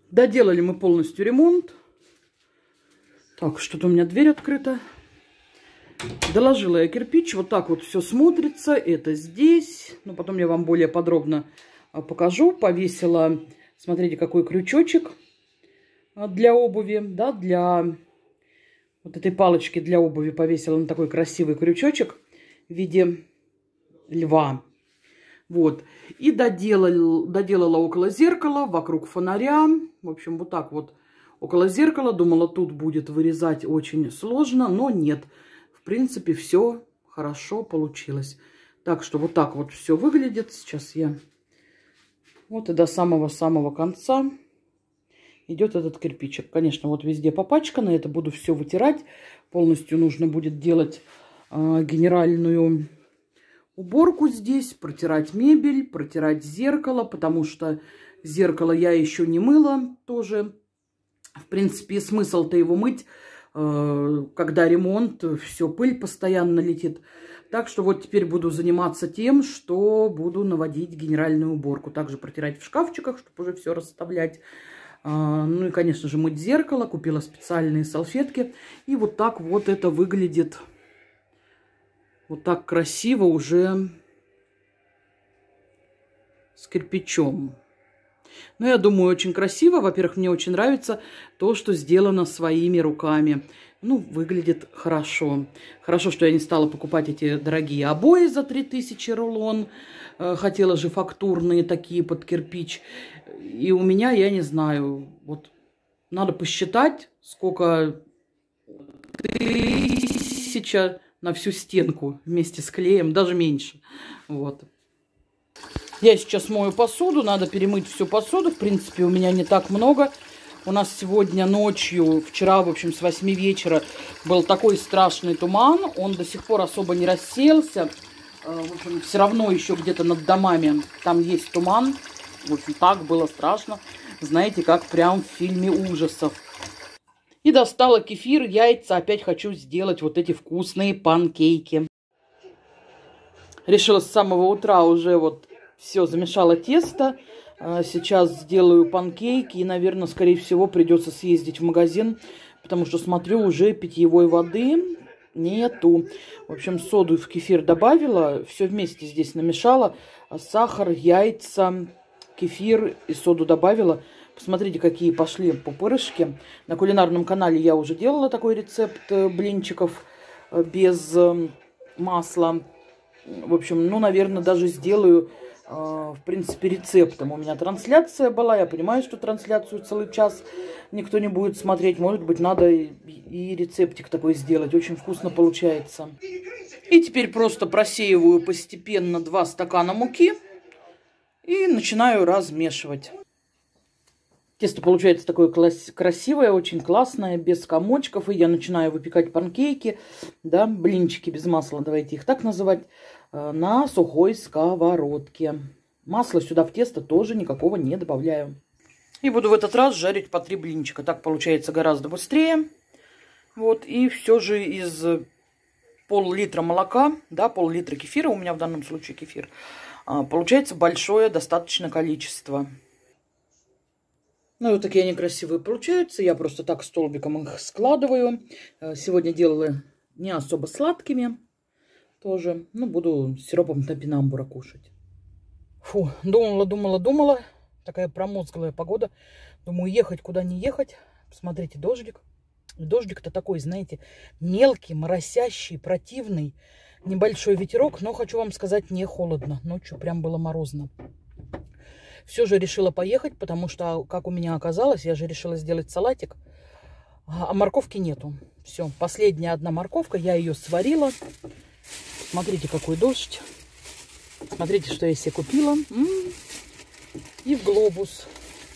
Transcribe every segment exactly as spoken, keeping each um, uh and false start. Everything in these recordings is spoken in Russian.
Доделали мы полностью ремонт. Так, что-то у меня дверь открыта. Доложила я кирпич. Вот так вот все смотрится. Это здесь. Но потом я вам более подробно покажу. Повесила, смотрите, какой крючочек для обуви. Да, для вот этой палочки для обуви повесила на такой красивый крючочек в виде льва. Вот. И доделала, доделала около зеркала, вокруг фонаря. В общем, вот так вот около зеркала. Думала, тут будет вырезать очень сложно, но нет. В принципе, все хорошо получилось. Так что вот так вот все выглядит. Сейчас я... Вот и до самого-самого конца идет этот кирпичик. Конечно, вот везде попачкано. Это буду все вытирать. Полностью нужно будет делать э, генеральную... уборку здесь, протирать мебель, протирать зеркало, потому что зеркало я еще не мыла тоже. В принципе, смысл-то его мыть, когда ремонт, все, пыль постоянно летит. Так что вот теперь буду заниматься тем, что буду наводить генеральную уборку. Также протирать в шкафчиках, чтобы уже все расставлять. Ну и, конечно же, мыть зеркало. Купила специальные салфетки. И вот так вот это выглядит. Вот так красиво уже с кирпичом. Ну, я думаю, очень красиво. Во-первых, мне очень нравится то, что сделано своими руками. Ну, выглядит хорошо. Хорошо, что я не стала покупать эти дорогие обои за три тысячи рулон. Хотела же фактурные такие под кирпич. И у меня, я не знаю, вот надо посчитать, сколько тысяча... на всю стенку вместе с клеем, даже меньше. Вот. Я сейчас мою посуду, надо перемыть всю посуду. В принципе, у меня не так много. У нас сегодня ночью, вчера, в общем, с восьми вечера был такой страшный туман. Он до сих пор особо не рассеялся. В общем, все равно еще где-то над домами там есть туман. В общем, так было страшно. Знаете, как прям в фильме ужасов. И достала кефир, яйца. Опять хочу сделать вот эти вкусные панкейки. Решила с самого утра уже вот все, замешала тесто. Сейчас сделаю панкейки. И, наверное, скорее всего, придется съездить в магазин. Потому что, смотрю, уже питьевой воды нету. В общем, соду в кефир добавила. Все вместе здесь намешала. Сахар, яйца, кефир и соду добавила. Посмотрите, какие пошли пупырышки. На кулинарном канале я уже делала такой рецепт блинчиков без масла. В общем, ну, наверное, даже сделаю, в принципе, рецептом. У меня трансляция была. Я понимаю, что трансляцию целый час никто не будет смотреть. Может быть, надо и рецептик такой сделать. Очень вкусно получается. И теперь просто просеиваю постепенно два стакана муки и начинаю размешивать. Тесто получается такое красивое, очень классное, без комочков. И я начинаю выпекать панкейки, да, блинчики без масла, давайте их так называть, на сухой сковородке. Масла сюда в тесто тоже никакого не добавляю. И буду в этот раз жарить по три блинчика. Так получается гораздо быстрее. Вот, и все же из пол-литра молока, да, пол-литра кефира, у меня в данном случае кефир, получается большое достаточно количество. Ну, вот такие они красивые получаются. Я просто так столбиком их складываю. Сегодня делала не особо сладкими тоже. Ну, буду с сиропом топинамбура кушать. Фу, думала, думала, думала. Такая промозглая погода. Думаю, ехать куда не ехать. Посмотрите, дождик. Дождик-то такой, знаете, мелкий, моросящий, противный. Небольшой ветерок, но хочу вам сказать, не холодно. Ночью прям было морозно. Все же решила поехать, потому что, как у меня оказалось, я же решила сделать салатик, а морковки нету. Все, последняя одна морковка, я ее сварила. Смотрите, какой дождь. Смотрите, что я себе купила. М-м-м. И в глобус.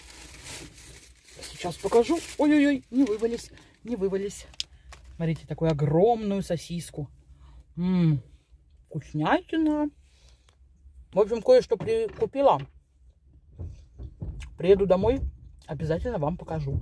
Сейчас покажу. Ой-ой-ой, не вывались, не вывались. Смотрите, такую огромную сосиску. М-м, вкуснятина. В общем, кое-что прикупила. Приеду домой, обязательно вам покажу.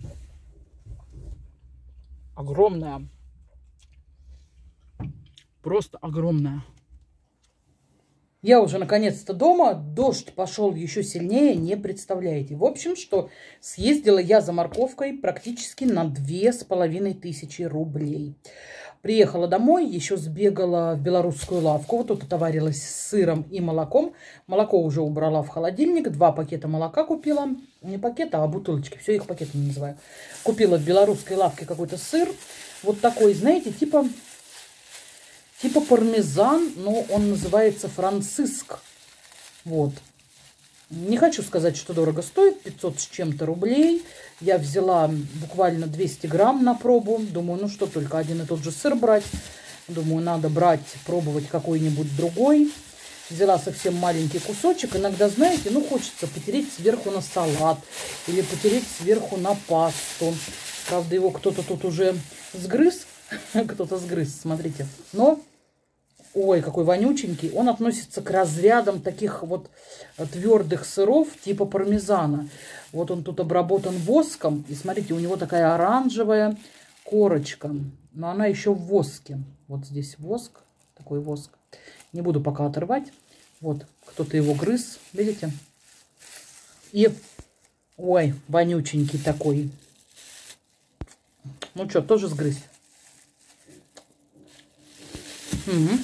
Огромная. Просто огромная. Я уже наконец-то дома. Дождь пошел еще сильнее, не представляете. В общем, что съездила я за морковкой практически на две с половиной тысячи рублей. Приехала домой, еще сбегала в белорусскую лавку. Вот тут отоварилась с сыром и молоком. Молоко уже убрала в холодильник. Два пакета молока купила. Не пакета, а бутылочки. Все, их пакетами называю. Купила в белорусской лавке какой-то сыр. Вот такой, знаете, типа... Типа пармезан, но он называется франциск. Вот. Не хочу сказать, что дорого стоит. пятьсот с чем-то рублей. Я взяла буквально двести грамм на пробу. Думаю, ну что, только один и тот же сыр брать. Думаю, надо брать, пробовать какой-нибудь другой. Взяла совсем маленький кусочек. Иногда, знаете, ну хочется потереть сверху на салат. Или потереть сверху на пасту. Правда, его кто-то тут уже сгрыз. Кто-то сгрыз, смотрите. Но... Ой, какой вонюченький. Он относится к разрядам таких вот твердых сыров типа пармезана. Вот он тут обработан воском. И смотрите, у него такая оранжевая корочка. Но она еще в воске. Вот здесь воск. Такой воск. Не буду пока отрывать. Вот, кто-то его грыз. Видите? И, ой, вонюченький такой. Ну что, тоже сгрызть? Угу.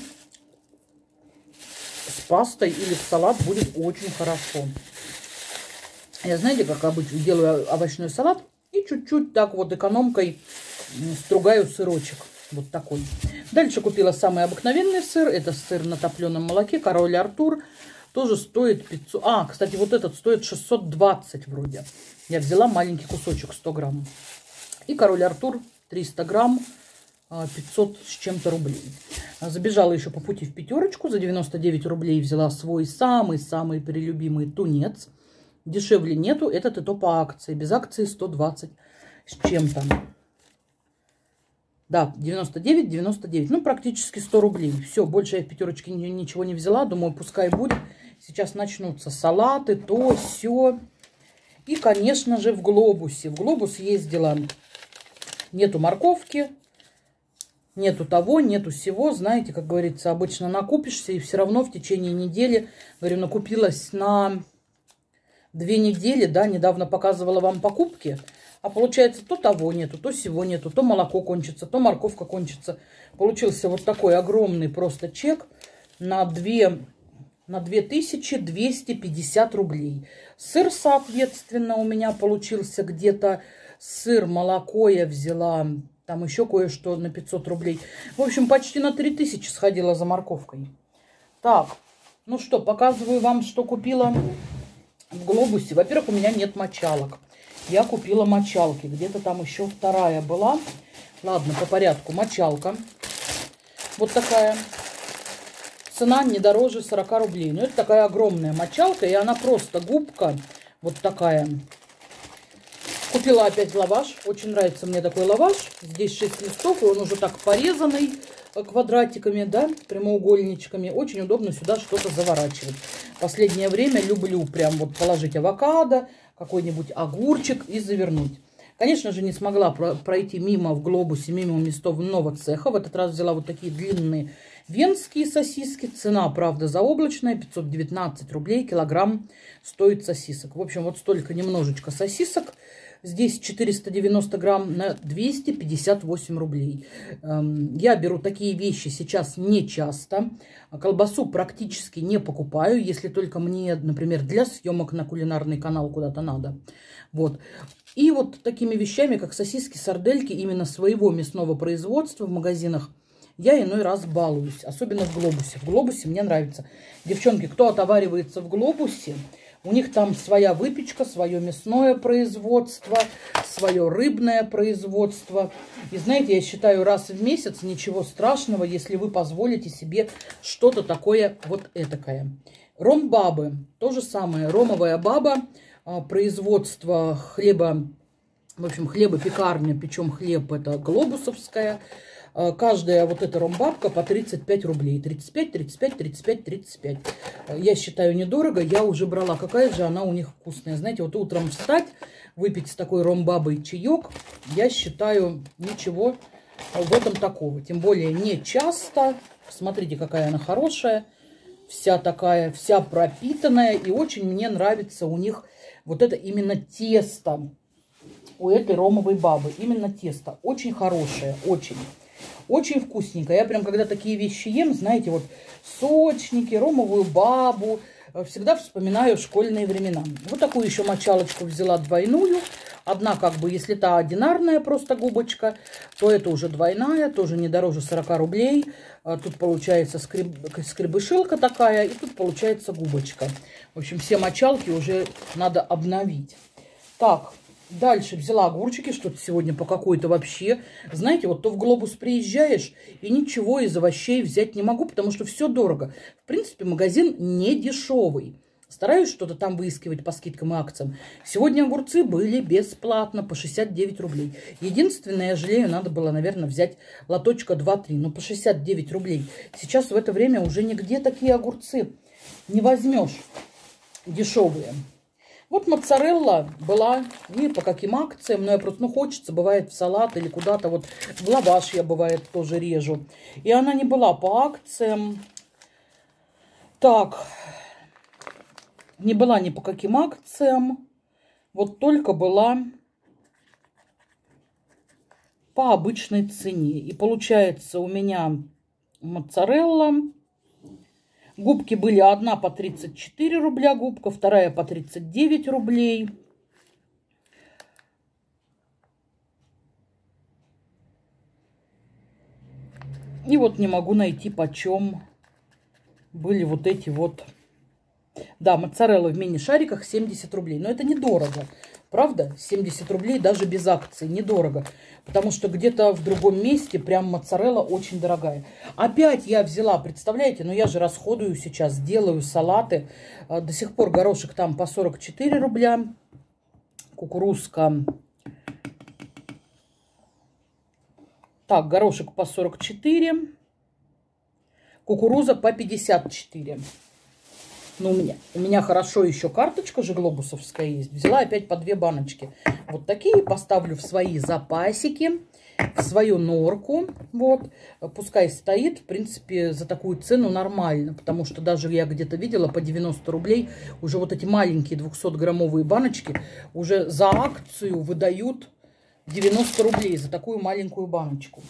С пастой или в салат будет очень хорошо. Я, знаете, как обычно, делаю овощной салат и чуть-чуть так вот экономкой стругаю сырочек. Вот такой. Дальше купила самый обыкновенный сыр. Это сыр на топленом молоке. Король Артур. Тоже стоит пятьсот. А, кстати, вот этот стоит шестьсот двадцать вроде. Я взяла маленький кусочек, сто грамм. И Король Артур триста грамм. пятьсот с чем-то рублей. Забежала еще по пути в пятерочку. За девяносто девять рублей взяла свой самый-самый прелюбимый тунец. Дешевле нету. Этот и то по акции. Без акции сто двадцать с чем-то. Да, девяносто девять, девяносто девять. Ну, практически сто рублей. Все, больше я в пятерочке ничего не взяла. Думаю, пускай будет. Сейчас начнутся салаты, то, все. И, конечно же, в Глобусе. В Глобус ездила. Нету морковки. Нету того, нету всего. Знаете, как говорится, обычно накупишься. И все равно в течение недели, говорю, накупилась на две недели. Да, недавно показывала вам покупки. А получается, то того нету, то всего нету, то молоко кончится, то морковка кончится. Получился вот такой огромный просто чек на две, на две тысячи двести пятьдесят рублей. Сыр, соответственно, у меня получился где-то сыр, молоко я взяла, там еще кое-что на пятьсот рублей. В общем, почти на три тысячи сходила за морковкой. Так, ну что, показываю вам, что купила в Глобусе. Во-первых, у меня нет мочалок. Я купила мочалки. Где-то там еще вторая была. Ладно, по порядку. Мочалка. Вот такая. Цена не дороже сорока рублей. Но это такая огромная мочалка. И она просто губка. Вот такая. Купила опять лаваш. Очень нравится мне такой лаваш. Здесь шесть листов. И он уже так порезанный квадратиками, да, прямоугольничками. Очень удобно сюда что-то заворачивать. Последнее время люблю прям вот положить авокадо, какой-нибудь огурчик и завернуть. Конечно же, не смогла пройти мимо в Глобусе, мимо мясного цеха. В этот раз взяла вот такие длинные венские сосиски. Цена, правда, заоблачная. пятьсот девятнадцать рублей килограмм стоит сосисок. В общем, вот столько немножечко сосисок. Здесь четыреста девяносто грамм на двести пятьдесят восемь рублей. Я беру такие вещи сейчас не часто. Колбасу практически не покупаю, если только мне, например, для съемок на кулинарный канал куда-то надо. Вот. И вот такими вещами, как сосиски, сардельки, именно своего мясного производства в магазинах, я иной раз балуюсь. Особенно в Глобусе. В Глобусе мне нравится. Девчонки, кто отоваривается в Глобусе, у них там своя выпечка, свое мясное производство, свое рыбное производство. И знаете, я считаю, раз в месяц ничего страшного, если вы позволите себе что-то такое вот этакое. Ромбабы. То же самое. Ромовая баба. Производство хлеба, в общем, хлебопекарня, причем хлеб это глобусовская. Каждая вот эта ромбабка по тридцать пять рублей. тридцать пять, тридцать пять, тридцать пять, тридцать пять. Я считаю недорого, я уже брала. Какая же она у них вкусная. Знаете, вот утром встать, выпить с такой ромбабой чаек, я считаю ничего в этом такого. Тем более не часто. Смотрите, какая она хорошая. вся такая, вся пропитанная. И очень мне нравится у них вот это именно тесто. У этой ромовой бабы. Именно тесто. Очень хорошее. Очень. Очень вкусненько. Я прям, когда такие вещи ем, знаете, вот сочники, ромовую бабу, всегда вспоминаю школьные времена. Вот такую еще мочалочку взяла двойную. Одна, как бы, если та одинарная просто губочка, то это уже двойная, тоже не дороже сорока рублей. Тут получается скреб... скребышилка такая, и тут получается губочка. В общем, все мочалки уже надо обновить. Так, дальше взяла огурчики, что-то сегодня по какой-то вообще. Знаете, вот то в Глобус приезжаешь, и ничего из овощей взять не могу, потому что все дорого. В принципе, магазин не дешевый. Стараюсь что-то там выискивать по скидкам и акциям. Сегодня огурцы были бесплатно по шестьдесят девять рублей. Единственное, я жалею, надо было, наверное, взять лоточка два-три. Но по шестьдесят девять рублей. Сейчас в это время уже нигде такие огурцы не возьмешь дешевые. Вот моцарелла была не по каким акциям, но я просто, ну, хочется, бывает в салат или куда-то, вот в лаваш я, бывает, тоже режу. И она не была по акциям. Так, не была ни по каким акциям, вот только была по обычной цене. И получается у меня моцарелла. Губки были одна по тридцать четыре рубля губка, вторая по тридцать девять рублей. И вот не могу найти, почем были вот эти вот. Да, моцарелла в мини-шариках семьдесят рублей. Но это недорого. Правда? семьдесят рублей даже без акций. Недорого. Потому что где-то в другом месте прям моцарелла очень дорогая. Опять я взяла, представляете, но я же расходую сейчас, делаю салаты. До сих пор горошек там по сорок четыре рубля. Кукурузка. Так, горошек по сорок четыре. Кукуруза по пятьдесят четыре. Ну, у меня, у меня хорошо еще карточка же глобусовская есть. Взяла опять по две баночки. Вот такие поставлю в свои запасики, в свою норку. Вот. Пускай стоит. В принципе, за такую цену нормально. Потому что даже я где-то видела по девяносто рублей. Уже вот эти маленькие двухсотграммовые баночки уже за акцию выдают девяносто рублей за такую маленькую баночку.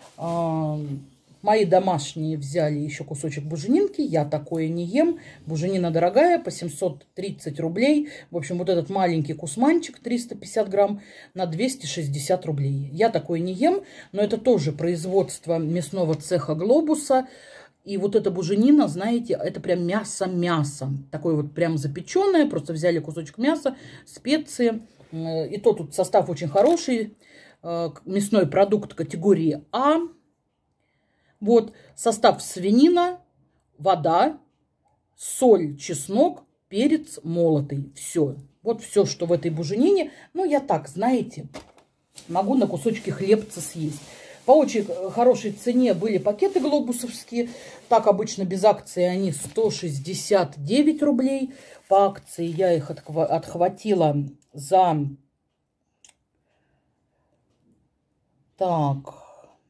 Мои домашние взяли еще кусочек буженинки. Я такое не ем. Буженина дорогая, по семьсот тридцать рублей. В общем, вот этот маленький кусманчик, триста пятьдесят грамм, на двести шестьдесят рублей. Я такое не ем, но это тоже производство мясного цеха Глобуса. И вот эта буженина, знаете, это прям мясо-мясо. Такое вот прям запеченное. Просто взяли кусочек мяса, специи. И то тут состав очень хороший. Мясной продукт категории А. Вот состав: свинина, вода, соль, чеснок, перец молотый. Все. Вот все, что в этой буженине. Ну, я так, знаете, могу на кусочки хлебца съесть. По очень хорошей цене были пакеты глобусовские. Так, обычно без акции они сто шестьдесят девять рублей. По акции я их отхватила за... Так...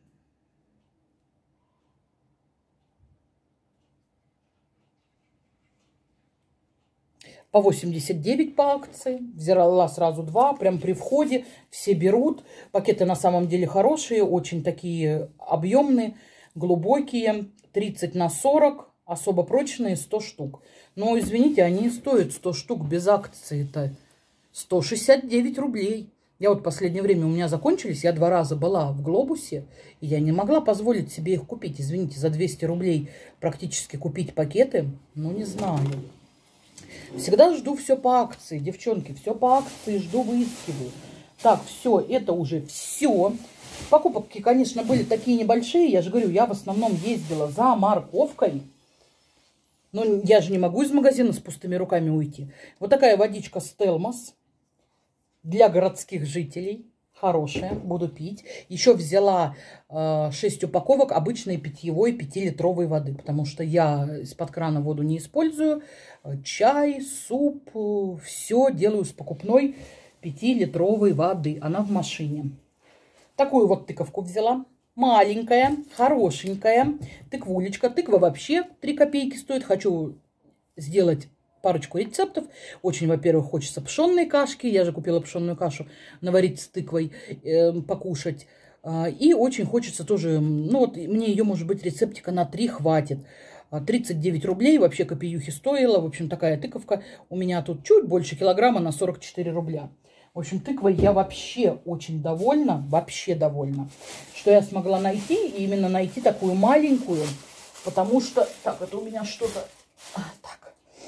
По восемьдесят девять по акции. Взяла сразу два, прям при входе. Все берут. Пакеты на самом деле хорошие, очень такие объемные, глубокие. тридцать на сорок, особо прочные, сто штук. Но, извините, они стоят сто штук без акции-то сто шестьдесят девять рублей. Я вот в последнее время у меня закончились, я два раза была в Глобусе, и я не могла позволить себе их купить. Извините, за двести рублей практически купить пакеты, ну не знаю. Всегда жду все по акции, девчонки, все по акции жду, выискиваю. Так, все, это уже все. Покупки, конечно, были такие небольшие. Я же говорю, я в основном ездила за морковкой. Но я же не могу из магазина с пустыми руками уйти. Вот такая водичка Стелмос для городских жителей. Хорошая, буду пить. Еще взяла э, шесть упаковок обычной питьевой пятилитровой воды, потому что я из-под крана воду не использую. Чай, суп, все делаю с покупной пятилитровой воды. Она в машине. Такую вот тыковку взяла. маленькая, хорошенькая тыквулечка. Тыква вообще три копейки стоит. Хочу сделать парочку рецептов. Очень, во-первых, хочется пшенной кашки. Я же купила пшенную кашу. Наварить с тыквой, э, покушать. И очень хочется тоже, ну вот мне ее, может быть, рецептика на три хватит. тридцать девять рублей, вообще копеюхи стоила. В общем, такая тыковка у меня тут чуть больше килограмма на сорок четыре рубля. В общем, тыквой я вообще очень довольна, вообще довольна, что я смогла найти, и именно найти такую маленькую, потому что... Так, это у меня что-то... А, так.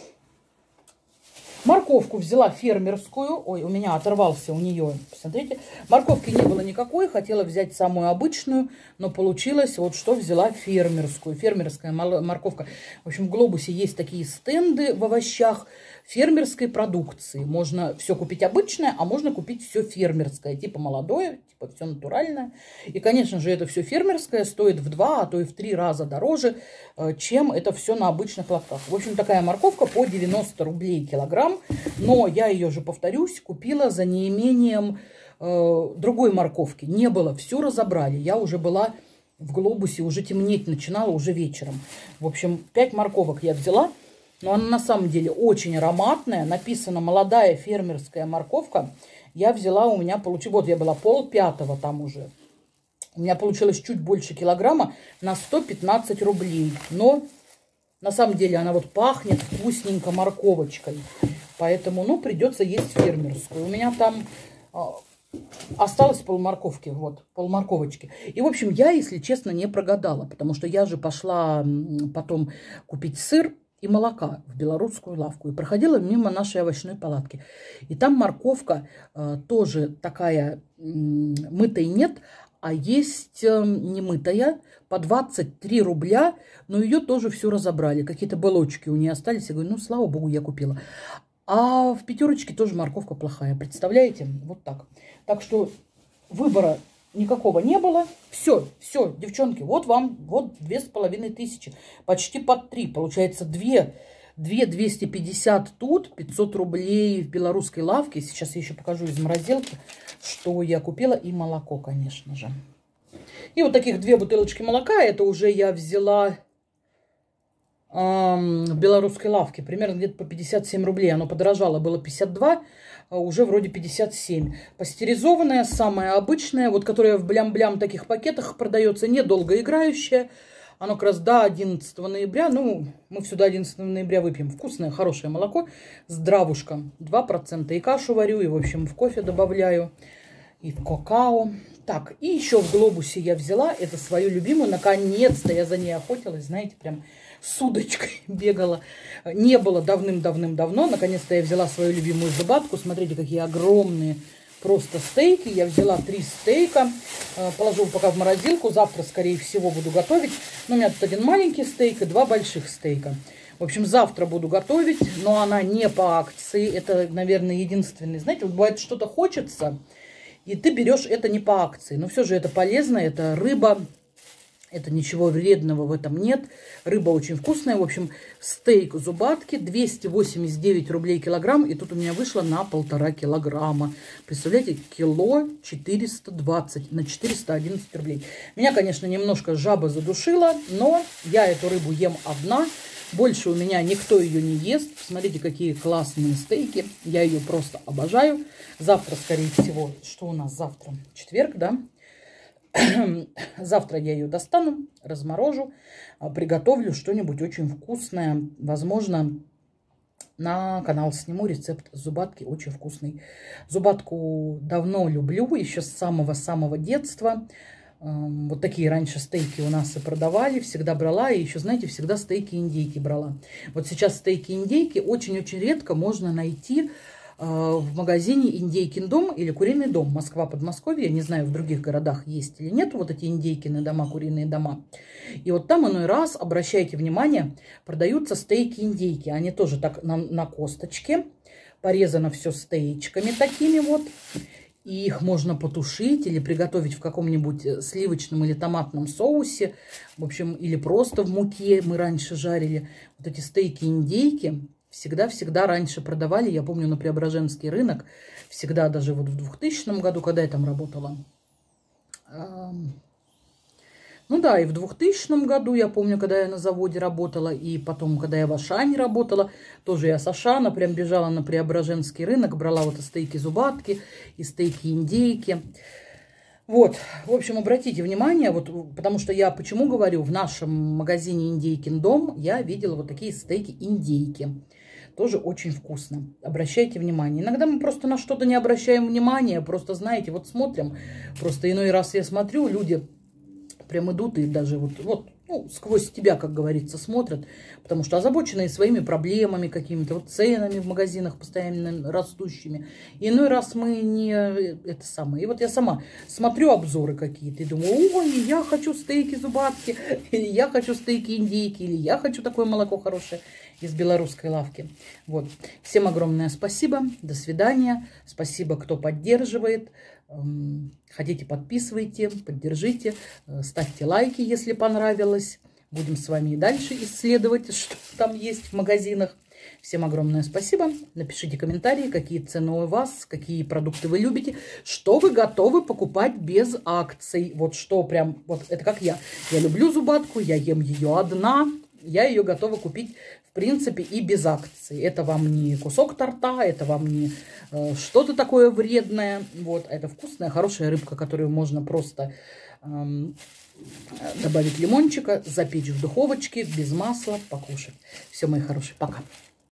Морковку взяла фермерскую. Ой, у меня оторвался у нее. Посмотрите. Морковки не было никакой. Хотела взять самую обычную. Но получилось, вот что взяла фермерскую. Фермерская морковка. В общем, в Глобусе есть такие стенды в овощах фермерской продукции. Можно все купить обычное, а можно купить все фермерское. Типа молодое, типа все натуральное. И, конечно же, это все фермерское стоит в два, а то и в три раза дороже, чем это все на обычных лотках. В общем, такая морковка по девяносто рублей килограмм. Но я ее же, повторюсь, купила за неимением э, другой морковки. Не было, все разобрали. Я уже была в Глобусе, уже темнеть начинала, уже вечером. В общем, пять морковок я взяла. Но она на самом деле очень ароматная. Написано «молодая фермерская морковка». Я взяла, у меня получилось... Вот я была пол пятого там уже. У меня получилось чуть больше килограмма на сто пятнадцать рублей. Но на самом деле она вот пахнет вкусненько морковочкой. Поэтому, ну, придется есть фермерскую. У меня там а, осталось полморковки, вот, полморковочки. И, в общем, я, если честно, не прогадала. Потому что я же пошла потом купить сыр и молока в белорусскую лавку. И проходила мимо нашей овощной палатки. И там морковка а, тоже такая мытой нет, а есть э, немытая по двадцать три рубля, но ее тоже все разобрали. Какие-то белочки у нее остались. Я говорю, ну, слава богу, я купила. А в пятерочке тоже морковка плохая. Представляете? Вот так. Так что выбора никакого не было. Все, все, девчонки, вот вам, вот две с половиной тысячи. Почти под три. Получается, две, две двести пятьдесят тут, пятьсот рублей в белорусской лавке. Сейчас я еще покажу из морозилки, что я купила. И молоко, конечно же. И вот таких две бутылочки молока. Это уже я взяла эм, в белорусской лавке. Примерно где-то по пятьдесят семь рублей. Оно подорожало. Было пятьдесят два, а уже вроде пятьдесят семь. Пастеризованная, самая обычная. Вот которая в блям-блям таких пакетах продается. Недолго играющая. Оно как раз до одиннадцатого ноября. Ну, мы все до одиннадцатого ноября выпьем. Вкусное, хорошее молоко. Здравушка. два процента. И кашу варю, и, в общем, в кофе добавляю. И в какао. Так, и еще в Глобусе я взяла это свою любимую. Наконец-то я за ней охотилась. Знаете, прям с удочкой бегала. Не было давным-давным-давно. Наконец-то я взяла свою любимую зубатку. Смотрите, какие огромные просто стейки. Я взяла три стейка. Положу пока в морозилку. Завтра, скорее всего, буду готовить. Но у меня тут один маленький стейк и два больших стейка. В общем, завтра буду готовить. Но она не по акции. Это, наверное, единственный. Знаете, вот бывает, что-то хочется... И ты берешь это не по акции. Но все же это полезно, это рыба. Это ничего вредного в этом нет. Рыба очень вкусная. В общем, стейк зубатки двести восемьдесят девять рублей килограмм. И тут у меня вышло на полтора килограмма. Представляете, кило четыреста двадцать на четыреста одиннадцать рублей. Меня, конечно, немножко жаба задушила. Но я эту рыбу ем одна. Больше у меня никто ее не ест. Смотрите, какие классные стейки. Я ее просто обожаю. Завтра, скорее всего, что у нас завтра? Четверг, да? Завтра я ее достану, разморожу, приготовлю что-нибудь очень вкусное. Возможно, на канал сниму рецепт зубатки, очень вкусный. Зубатку давно люблю, еще с самого-самого детства. Вот такие раньше стейки у нас и продавали, всегда брала, и еще, знаете, всегда стейки индейки брала. Вот сейчас стейки индейки очень-очень редко можно найти в магазине «Индейкин дом» или «Куриный дом». Москва, Подмосковье. Я не знаю, в других городах есть или нет вот эти индейкины дома, куриные дома. И вот там иной раз, обращайте внимание, продаются стейки-индейки. Они тоже так на, на косточке. Порезано все стейчками такими вот. И их можно потушить или приготовить в каком-нибудь сливочном или томатном соусе. В общем, или просто в муке мы раньше жарили. Вот эти стейки-индейки всегда-всегда раньше продавали. Я помню, на Преображенский рынок. Всегда, даже вот в двухтысячном году, когда я там работала. Ну да, и в двухтысячном году, я помню, когда я на заводе работала, и потом, когда я в Ашане работала, тоже я с Ашана прям бежала на Преображенский рынок, брала вот и стейки-зубатки, и стейки-индейки. Вот, в общем, обратите внимание, вот, потому что я почему говорю, в нашем магазине «Индейкин дом» я видела вот такие стейки-индейки. Тоже очень вкусно. Обращайте внимание. Иногда мы просто на что-то не обращаем внимания, просто, знаете, вот смотрим, просто иной раз я смотрю, люди прям идут и даже вот, вот ну, сквозь тебя, как говорится, смотрят, потому что озабоченные своими проблемами какими-то, вот ценами в магазинах постоянно растущими. И иной раз мы не это самое. И вот я сама смотрю обзоры какие-то и думаю, ой, я хочу стейки-зубатки, или я хочу стейки-индейки, или я хочу такое молоко хорошее из белорусской лавки. Вот. Всем огромное спасибо. До свидания. Спасибо, кто поддерживает. Хотите, подписывайте, поддержите, ставьте лайки, если понравилось. Будем с вами и дальше исследовать, что там есть в магазинах. Всем огромное спасибо. Напишите комментарии, какие цены у вас, какие продукты вы любите, что вы готовы покупать без акций. Вот что прям, вот это как я. Я люблю зубатку, я ем ее одна. Я ее готова купить, в принципе, и без акций. Это вам не кусок торта, это вам не э, что-то такое вредное. Вот, это вкусная, хорошая рыбка, которую можно просто э, добавить лимончика, запечь в духовочке, без масла, покушать. Все, мои хорошие, пока.